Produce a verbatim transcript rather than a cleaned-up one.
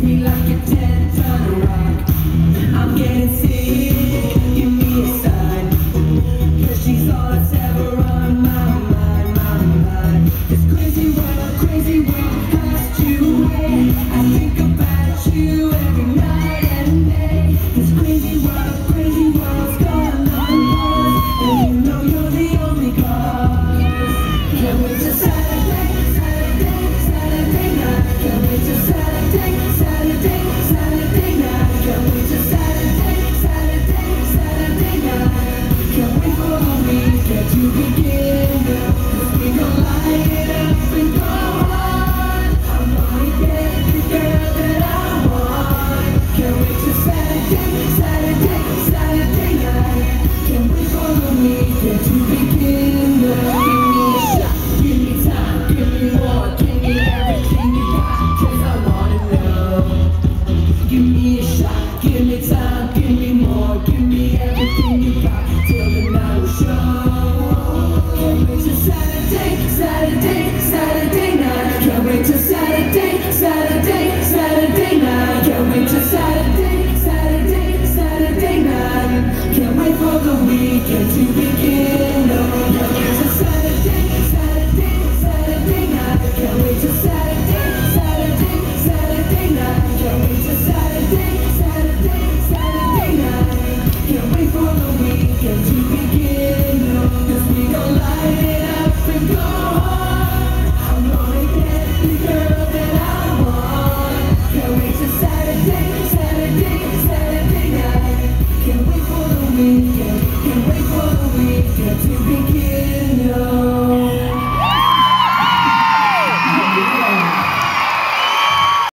me like a ten ton of rock. I'm getting sick, give me a sign, 'cause she's all that's ever on my mind, my mind. This crazy world, crazy world has you away. I think about you every night and day. This crazy world, crazy world's gone on pause, and you know you're the only cause. Can't wait till Saturday, Saturday, Saturday night. Can't wait till Saturday, Saturday, Saturday night. Can't wait till Saturday, Saturday, Saturday night. Can't wait for the weekend to begin. 'Cause we gon' light it up and go on. I'm gonna get the girl that I want. Can't wait till Saturday, Saturday, Saturday night. Can't wait for the weekend to begin. Give me a shot, give me time, give me more, give me everything you got, 'cause I wanna know. Give me a shot, give me time, give me more, give me everything you got, till the night will show. Can't wait till Saturday, Saturday, Saturday night. Can't wait till Saturday, Saturday, Saturday night. Can't wait till Saturday, Saturday, Saturday night. Can't wait for the weekend to begin. Oh, can't wait till Saturday, Saturday, Saturday night. Can't wait till Saturday, Saturday, Saturday night. Can't wait till Saturday, Saturday, Saturday night. Can't wait for the weekend to begin. Oh, 'cause we gon' light it up and go on. I'm gonna get the girl that I want. Can't wait till Saturday,